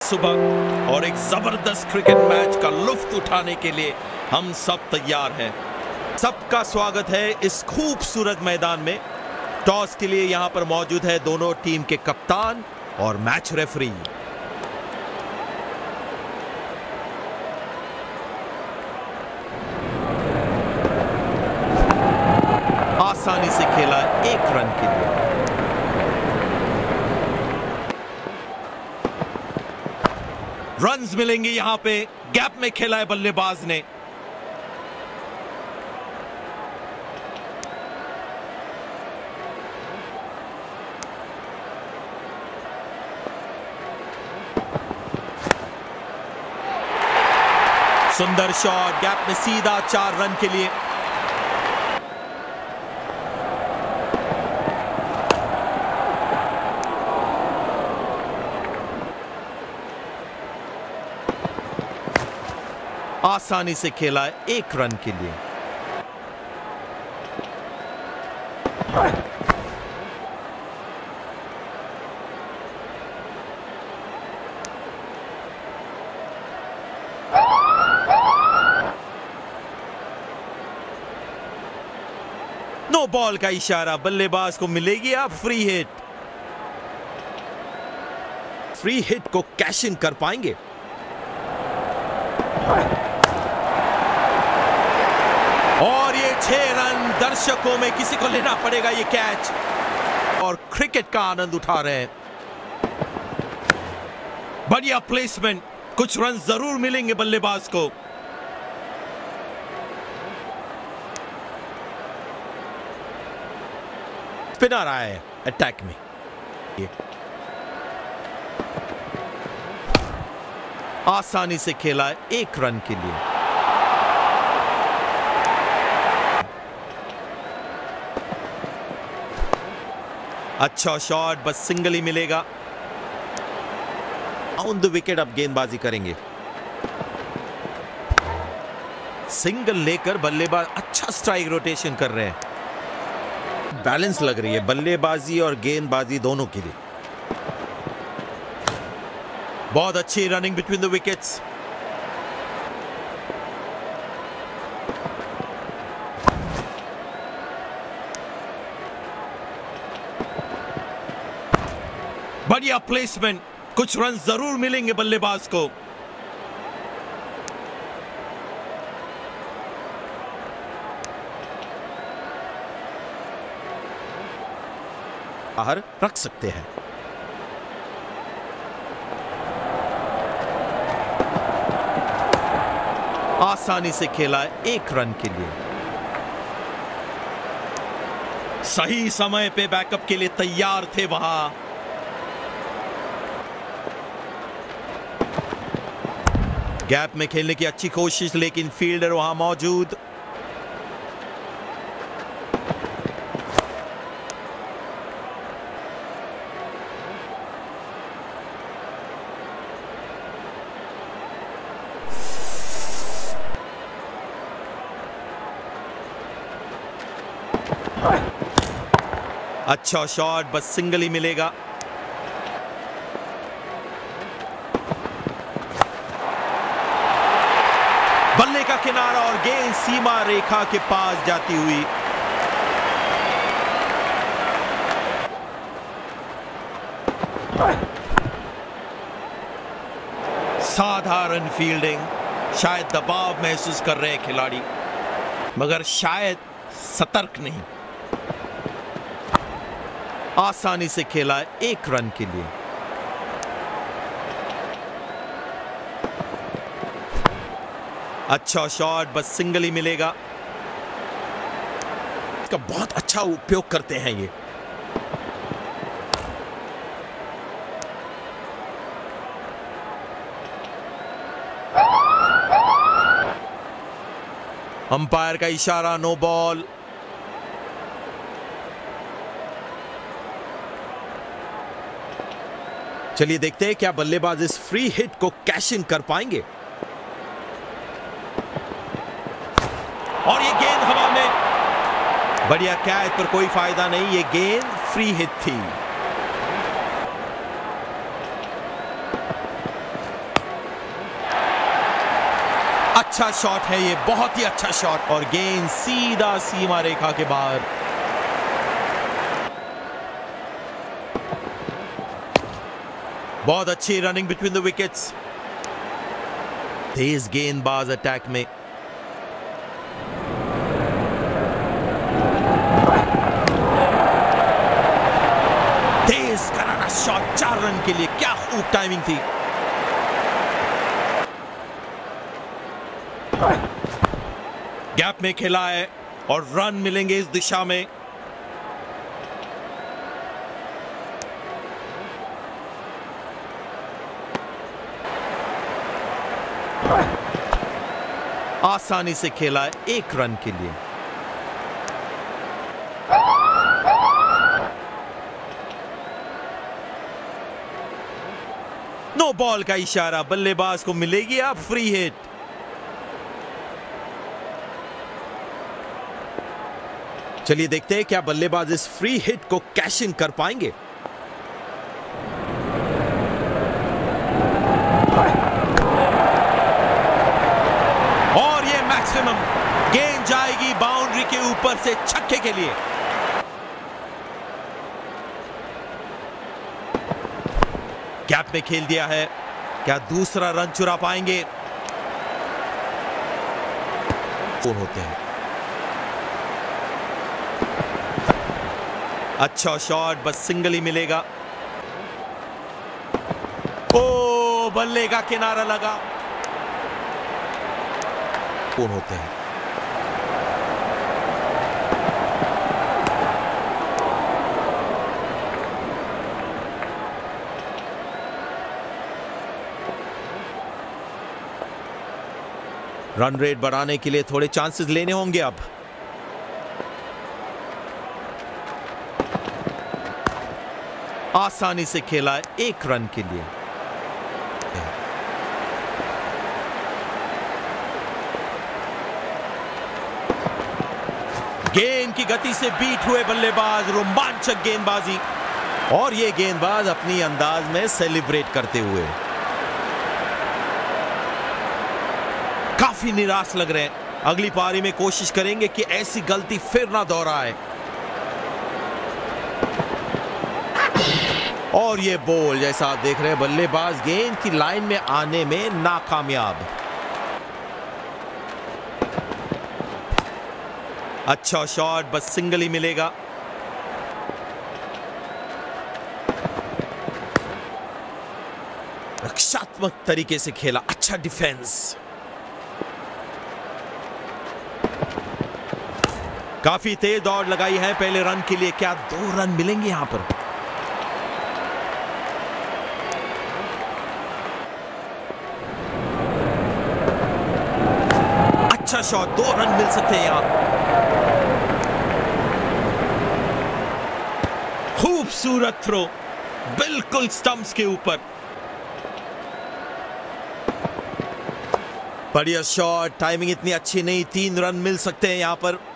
सुबह और एक जबरदस्त क्रिकेट मैच का लुत्फ उठाने के लिए हम सब तैयार हैं। सबका स्वागत है इस खूबसूरत मैदान में। टॉस के लिए यहां पर मौजूद है दोनों टीम के कप्तान और मैच रेफरी। आसानी से खेला 1 रन के लिए। रन्स मिलेंगे यहां पे। गैप में खेला है बल्लेबाज ने। सुंदर शॉट, गैप में सीधा 4 रन के लिए। आसानी से खेला है 1 रन के लिए। नो बॉल का इशारा, बल्लेबाज को मिलेगी अब फ्री हिट। फ्री हिट को कैश इन कर पाएंगे। और ये 6 रन। दर्शकों में किसी को लेना पड़ेगा ये कैच। और क्रिकेट का आनंद उठा रहे हैं। बढ़िया प्लेसमेंट, कुछ रन जरूर मिलेंगे बल्लेबाज को। स्पिनर आया है अटैक में। आसानी से खेला है 1 रन के लिए। अच्छा शॉट, बस सिंगल ही मिलेगा। ऑन द विकेट अब गेंदबाजी करेंगे। सिंगल लेकर बल्लेबाज अच्छा स्ट्राइक रोटेशन कर रहे हैं। बैलेंस लग रही है बल्लेबाजी और गेंदबाजी दोनों के लिए। बहुत अच्छी रनिंग बिटवीन द विकेट्स। बढ़िया प्लेसमेंट, कुछ रन जरूर मिलेंगे बल्लेबाज को। बाहर रख सकते हैं। आसानी से खेला है 1 रन के लिए। सही समय पे बैकअप के लिए तैयार थे वहां। गैप में खेलने की अच्छी कोशिश, लेकिन फील्डर वहां मौजूद। अच्छा शॉट, बस सिंगल ही मिलेगा। बल्ले का किनारा और गेंद सीमा रेखा के पास जाती हुई। साधारण फील्डिंग। शायद दबाव महसूस कर रहे हैं खिलाड़ी, मगर शायद सतर्क नहीं। आसानी से खेला है 1 रन के लिए। अच्छा शॉट, बस सिंगल ही मिलेगा। इसका बहुत अच्छा उपयोग करते हैं ये। अंपायर का इशारा, नो बॉल। चलिए देखते हैं क्या बल्लेबाज इस फ्री हिट को कैश इन कर पाएंगे। और ये गेंद हवा में। बढ़िया कैच, पर कोई फायदा नहीं। ये गेंद फ्री हिट थी। अच्छा शॉट है ये, बहुत ही अच्छा शॉट, और गेंद सीधा सीमा रेखा के बाहर। बहुत अच्छी रनिंग बिटवीन द विकेट्स। तेज गेंदबाज अटैक में। तेज करारा शॉट 4 रन के लिए, क्या खूब टाइमिंग थी। गैप में खेला है और रन मिलेंगे इस दिशा में। आसानी से खेला है 1 रन के लिए। नो बॉल का इशारा, बल्लेबाज को मिलेगी अब फ्री हिट। चलिए देखते हैं क्या बल्लेबाज इस फ्री हिट को कैश इन कर पाएंगे। और ये मैक्सिमम, गेंद जाएगी बाउंड्री के ऊपर से छक्के के लिए। गैप में खेल दिया है, क्या दूसरा रन चुरा पाएंगे? कौन होते हैं? अच्छा शॉट, बस सिंगल ही मिलेगा। ओ, बल्ले का किनारा लगा। कौन होते हैं? रन रेट बढ़ाने के लिए थोड़े चांसेस लेने होंगे अब। आसानी से खेला है 1 रन के लिए। गेंद की गति से बीट हुए बल्लेबाज, रोमांचक गेंदबाजी, और ये गेंदबाज अपनी अंदाज में सेलिब्रेट करते हुए काफी निराश लग रहे हैं। अगली पारी में कोशिश करेंगे कि ऐसी गलती फिर ना दोहराए। और ये बॉल, जैसा आप देख रहे हैं, बल्लेबाज गेंद की लाइन में आने में नाकामयाब। अच्छा शॉट, बस सिंगल ही मिलेगा। रक्षात्मक तरीके से खेला, अच्छा डिफेंस। काफी तेज दौड़ लगाई है पहले रन के लिए, क्या 2 रन मिलेंगे यहां पर? अच्छा शॉट, 2 रन मिल सकते हैं यहां। खूबसूरत थ्रो, बिल्कुल स्टंप्स के ऊपर। बढ़िया शॉट, टाइमिंग इतनी अच्छी नहीं, 3 रन मिल सकते हैं यहां पर।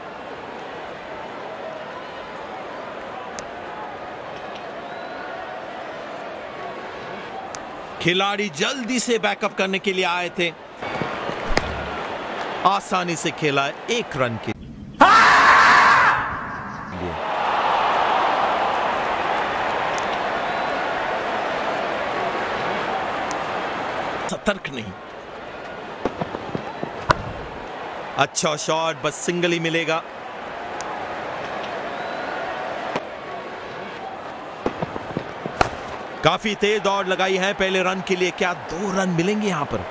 खिलाड़ी जल्दी से बैकअप करने के लिए आए थे। आसानी से खेला है 1 रन के लिए। सतर्क नहीं। अच्छा शॉट, बस सिंगल ही मिलेगा। काफी तेज दौड़ लगाई है पहले रन के लिए, क्या 2 रन मिलेंगे यहां पर?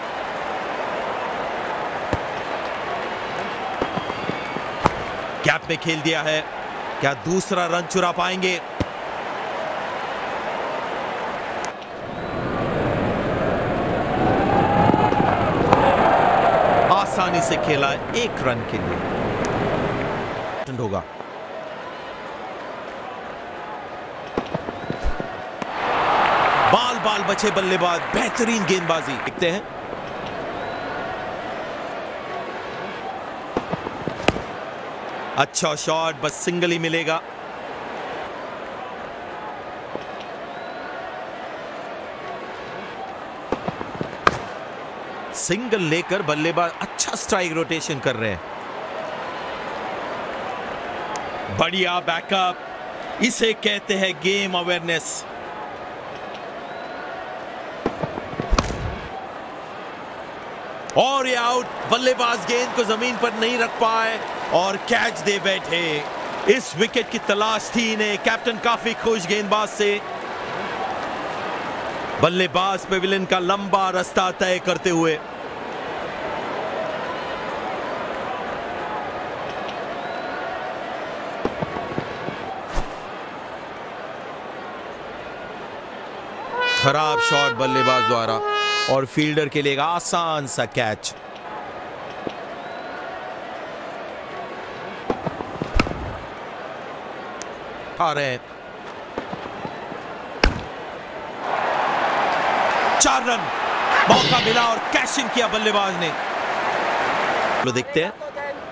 गैप में खेल दिया है, क्या दूसरा रन चुरा पाएंगे? आसानी से खेला है 1 रन के लिए। होगा बाल बचे बल्लेबाज, बेहतरीन गेंदबाजी देखते हैं। अच्छा शॉट, बस सिंगल ही मिलेगा। सिंगल लेकर बल्लेबाज अच्छा स्ट्राइक रोटेशन कर रहे हैं। बढ़िया बैकअप, इसे कहते हैं गेम अवेयरनेस। और ये आउट, बल्लेबाज गेंद को जमीन पर नहीं रख पाए और कैच दे बैठे। इस विकेट की तलाश थी इन्हें। कैप्टन काफी खुश गेंदबाज से। बल्लेबाज पेविलियन का लंबा रास्ता तय करते हुए। खराब शॉट बल्लेबाज द्वारा और फील्डर के लिए आसान सा कैच। आ रहे हैं 4 रन, मौका मिला और कैश इन किया बल्लेबाज ने। लो देखते हैं,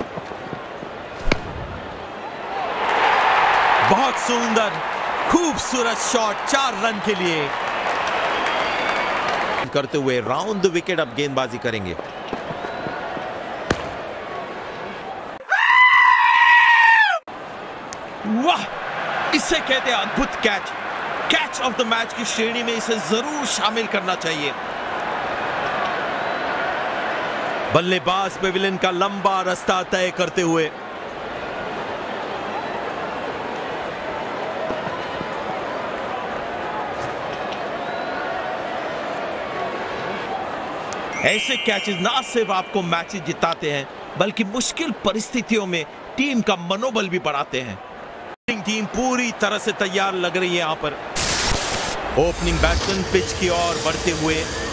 बहुत सुंदर खूबसूरत शॉट 4 रन के लिए करते हुए राउंड द विकेट अब गेंदबाजी करेंगे। वाह, इसे कहते हैं अद्भुत catch. Catch of the match की श्रेणी में इसे जरूर शामिल करना चाहिए। बल्लेबाज पेविलियन का लंबा रास्ता तय करते हुए। ऐसे कैचेस ना सिर्फ आपको मैचेस जिताते हैं बल्कि मुश्किल परिस्थितियों में टीम का मनोबल भी बढ़ाते हैं। टीम पूरी तरह से तैयार लग रही है। यहां पर ओपनिंग बैट्समैन पिच की ओर बढ़ते हुए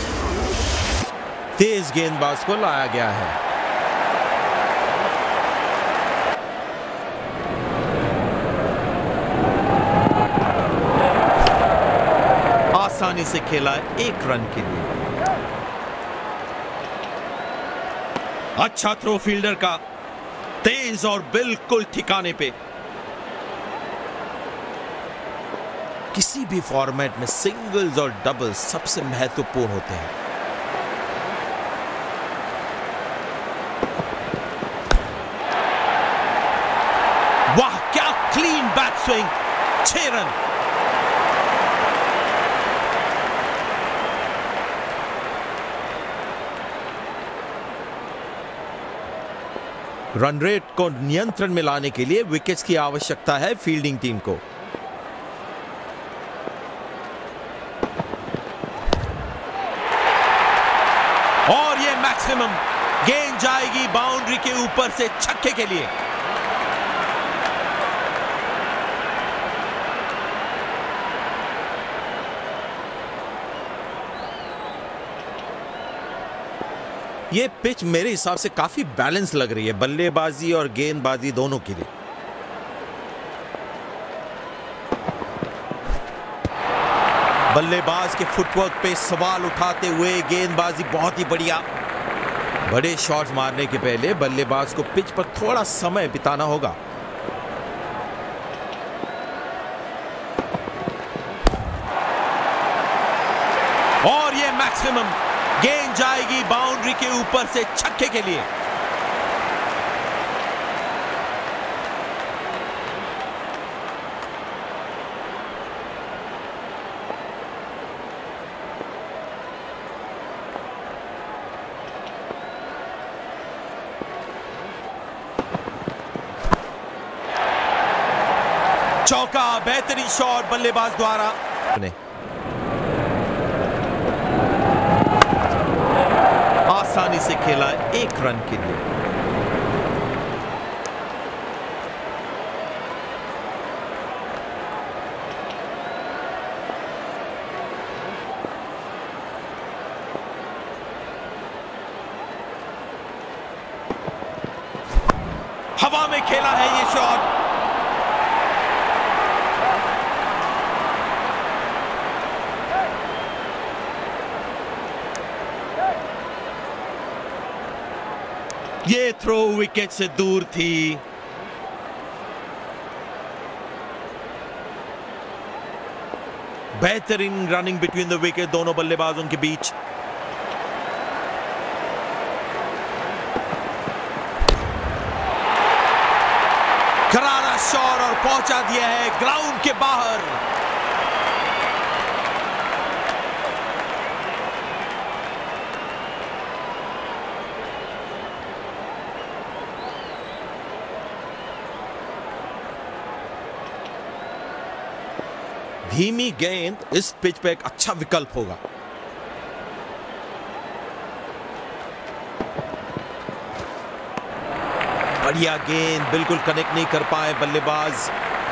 तेज गेंदबाज को लाया गया है। आसानी से खेला 1 रन के लिए। अच्छा थ्रो फील्डर का, तेज और बिल्कुल ठिकाने पे। किसी भी फॉर्मेट में सिंगल्स और डबल्स सबसे महत्वपूर्ण होते हैं। वाह, क्या clean bat swing, 6 run. Run rate को नियंत्रण में लाने के लिए विकेट्स की आवश्यकता है फील्डिंग टीम को। और ये मैक्सिमम, गेंद जाएगी बाउंड्री के ऊपर से छक्के के लिए। ये पिच मेरे हिसाब से काफी बैलेंस लग रही है बल्लेबाजी और गेंदबाजी दोनों के लिए। बल्लेबाज के फुटवर्क पे सवाल उठाते हुए गेंदबाजी बहुत ही बढ़िया। बड़े शॉट्स मारने के पहले बल्लेबाज को पिच पर थोड़ा समय बिताना होगा। और ये मैक्सिमम, गेंद जाएगी बाउंड्री के ऊपर से छक्के के लिए। चौका, बेहतरीन शॉट बल्लेबाज द्वारा। आसानी से खेला 1 रन के लिए। हवा में खेला है ये शॉट। ये थ्रो विकेट से दूर थी। बेहतरीन रनिंग बिटवीन द विकेट दोनों बल्लेबाजों के बीच। करारा शॉट और पहुंचा दिया है ग्राउंड के बाहर। धीमी गेंद इस पिच पे एक अच्छा विकल्प होगा। बढ़िया गेंद, बिल्कुल कनेक्ट नहीं कर पाए बल्लेबाज।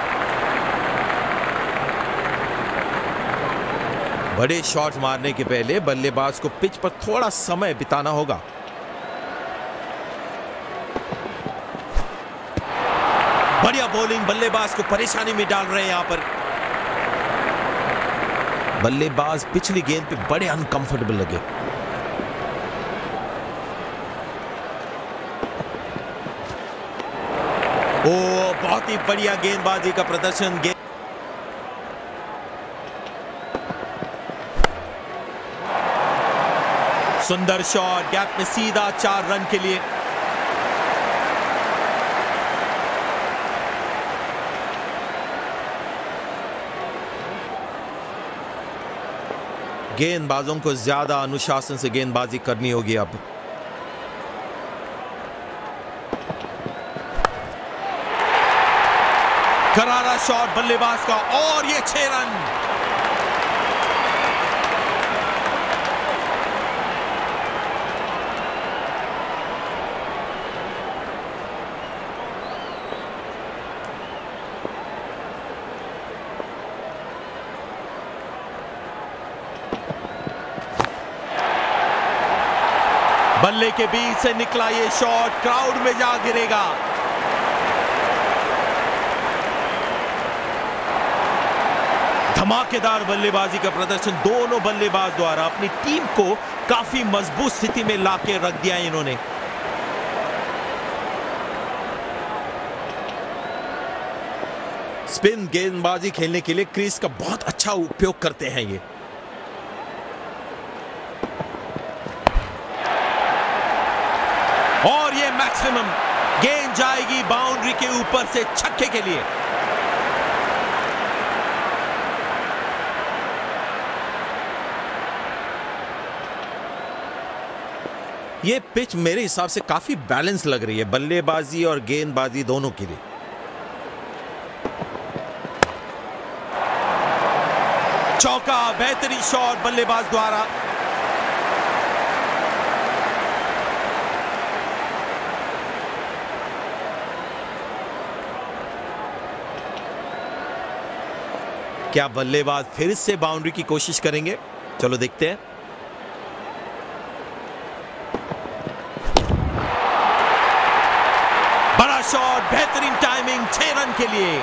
बड़े शॉट मारने के पहले बल्लेबाज को पिच पर थोड़ा समय बिताना होगा। बढ़िया बॉलिंग, बल्लेबाज को परेशानी में डाल रहे हैं यहां पर। बल्लेबाज पिछली गेंद पे बड़े अनकंफर्टेबल लगे। ओ, बहुत ही बढ़िया गेंदबाजी का प्रदर्शन। सुंदर शॉट, गैप में सीधा 4 रन के लिए। गेंदबाजों को ज्यादा अनुशासन से गेंदबाजी करनी होगी अब। करारा शॉट बल्लेबाज का और ये 6 रन। बल्ले के बीच से निकला ये शॉट क्राउड में जा गिरेगा। धमाकेदार बल्लेबाजी का प्रदर्शन दोनों बल्लेबाज द्वारा अपनी टीम को काफी मजबूत स्थिति में लाके रख दिया इन्होंने। स्पिन गेंदबाजी खेलने के लिए क्रीज का बहुत अच्छा उपयोग करते हैं ये। और ये मैक्सिमम गेंद जाएगी बाउंड्री के ऊपर से छक्के के लिए। ये पिच मेरे हिसाब से काफी बैलेंस लग रही है बल्लेबाजी और गेंदबाजी दोनों के लिए। चौका, बेहतरीन शॉट बल्लेबाज द्वारा। क्या बल्लेबाज फिर से बाउंड्री की कोशिश करेंगे? चलो देखते हैं। बड़ा शॉट, बेहतरीन टाइमिंग, 6 रन के लिए।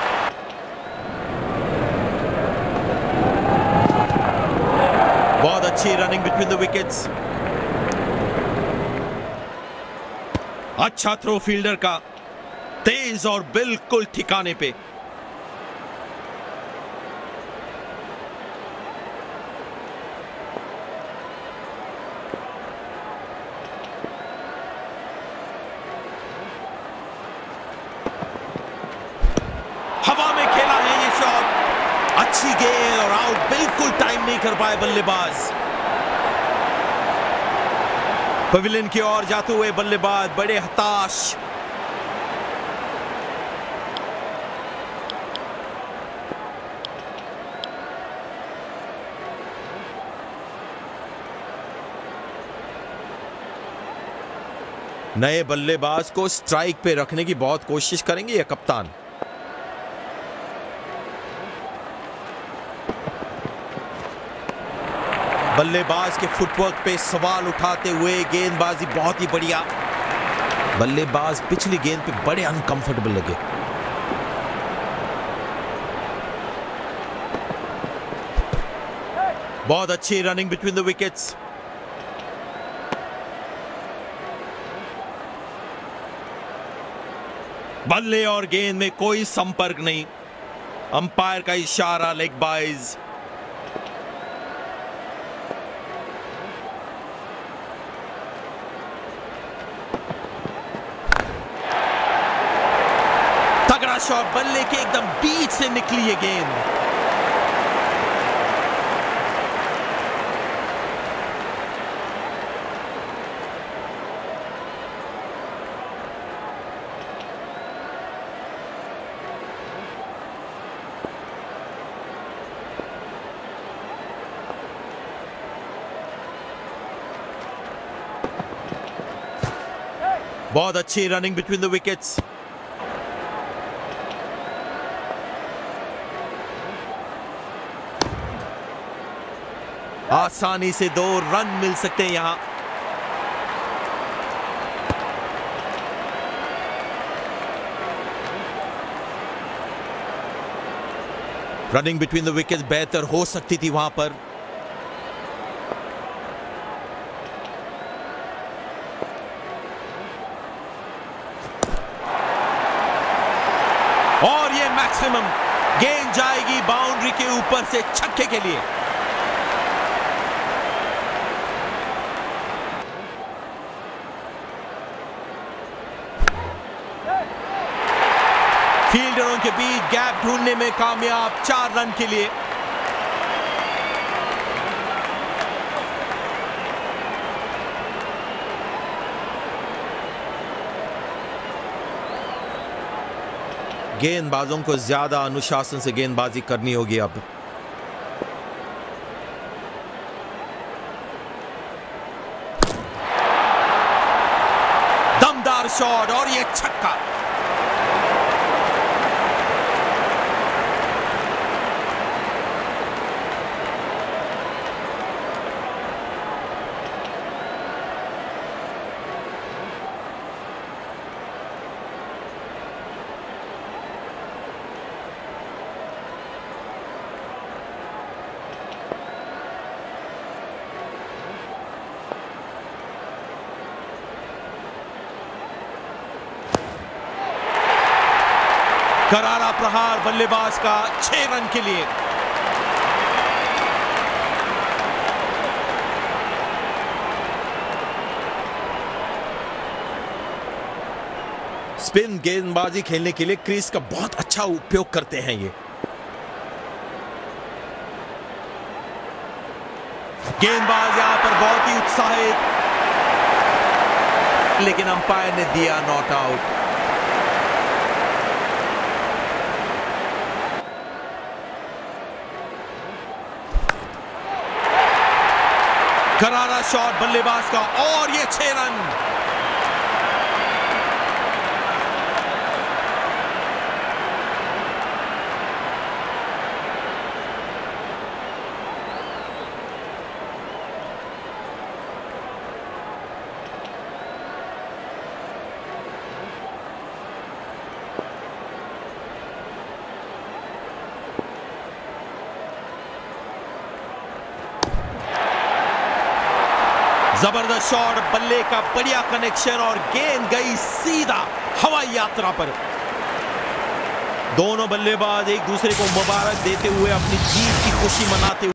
बहुत अच्छी रनिंग बिटवीन द विकेट्स। अच्छा थ्रो फील्डर का, तेज और बिल्कुल ठिकाने पे। हवा में खेला है ये शॉट, अच्छी गेंद और आउट, बिल्कुल टाइम नहीं कर पाए बल्लेबाज। पवेलियन की ओर जाते हुए बल्लेबाज बड़े हताश। नए बल्लेबाज को स्ट्राइक पे रखने की बहुत कोशिश करेंगे ये कप्तान। बल्लेबाज के फुटवर्क पे सवाल उठाते हुए गेंदबाजी बहुत ही बढ़िया। बल्लेबाज पिछली गेंद पे बड़े अनकंफर्टेबल लगे। बहुत अच्छी रनिंग बिटवीन द विकेट्स। बल्ले और गेंद में कोई संपर्क नहीं। अंपायर का इशारा, लेग बाइज। शॉट, बल्ले के एकदम बीच से निकली ये गेंद। बहुत अच्छी रनिंग बिटवीन द विकेट्स। आसानी से 2 रन मिल सकते हैं यहां। रनिंग बिटवीन द विकेट्स बेहतर हो सकती थी वहां पर। और ये मैक्सिमम गेंद जाएगी बाउंड्री के ऊपर से छक्के के लिए। फील्डरों के बीच गैप ढूंढने में कामयाब 4 रन के लिए। गेंदबाजों को ज्यादा अनुशासन से गेंदबाजी करनी होगी अब। दमदार शॉट और ये छक्का। करारा प्रहार बल्लेबाज का 6 रन के लिए। स्पिन गेंदबाजी खेलने के लिए क्रीज का बहुत अच्छा उपयोग करते हैं ये। गेंदबाज यहां पर बहुत ही उत्साहित, लेकिन अंपायर ने दिया नॉट आउट। करारा शॉट बल्लेबाज का और ये 6 रन। जबरदस्त शॉट, बल्ले का बढ़िया कनेक्शन और गेंद गई सीधा हवाई यात्रा पर। दोनों बल्लेबाज एक दूसरे को मुबारक देते हुए अपनी जीत की खुशी मनाते हुए